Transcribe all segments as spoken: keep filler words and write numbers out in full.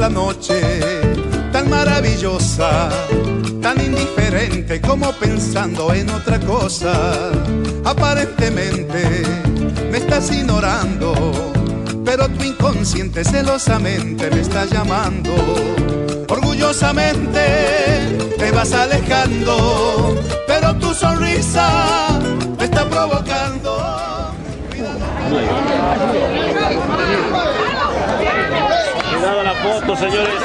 la noche, tan maravillosa, tan indiferente como pensando en otra cosa. Aparentemente me estás ignorando, pero tu inconsciente celosamente me está llamando. Orgullosamente te vas alejando, pero tu sonrisa me está provocando. Cuidado la foto, señores.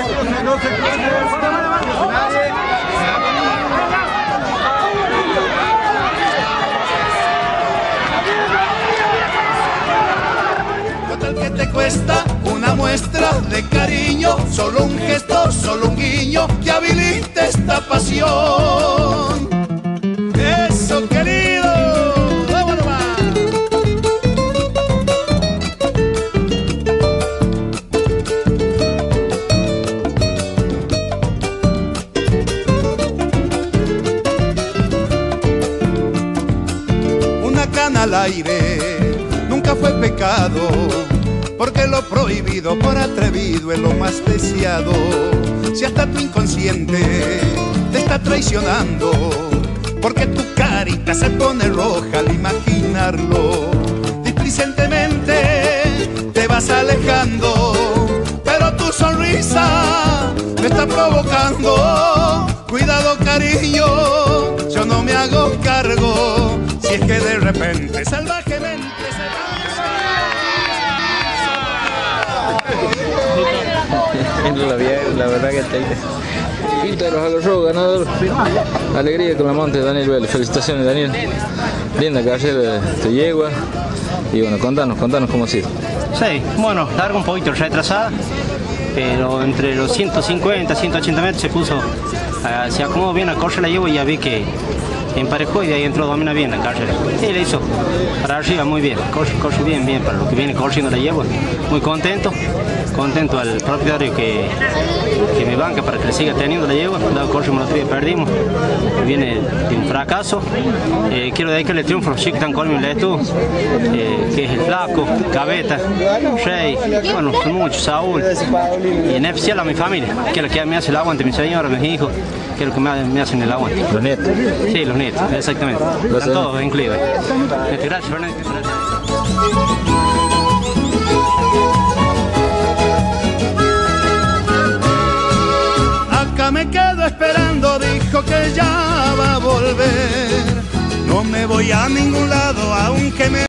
Total que te cuesta una muestra de cariño, solo un gesto, solo un guiño que habilite esta pasión. Eso, querido. Al aire nunca fue pecado, porque lo prohibido por atrevido es lo más deseado. Si hasta tu inconsciente te está traicionando, porque tu carita se pone roja al imaginarlo. Displicentemente te vas alejando, pero tu sonrisa me está provocando. Cuidado, cariño, yo no me hago cargo si es que de repente salvajemente se va. La verdad que te Quinta de los Agarró, ganador. Alegría con la monte, Daniel Vélez. Felicitaciones, Daniel. Linda carrera de, de yegua. Y bueno, contanos, contanos cómo ha sido. Sí, bueno, larga un poquito retrasada, pero entre los ciento cincuenta, ciento ochenta metros se puso, uh, se acomodó bien a correr la yegua y ya vi que emparejó y de ahí entró, domina bien la carrera. Y le hizo para arriba muy bien, corre, corre bien, bien para lo que viene corriendo la yegua. Muy contento, contento al propietario que, que me banca para que le siga teniendo la yegua. Dado corrimos los días, perdimos, viene de un fracaso. Eh, quiero dedicarle el triunfo a los chicos que están conmigo en esto, eh, que es el Flaco, Cabeta, Rey, bueno, son muchos, Saúl, y en especial a mi familia, que es lo que me hace el aguante, mi señora, mis hijos, que es lo que me, me hacen el aguante. ¿Los nietos? Sí, los nietos, exactamente. Gracias. Están todos incluidos. Gracias, Fernando. Acá me quedo esperando, dijo que ya va a volver. No me voy a ningún lado, aunque me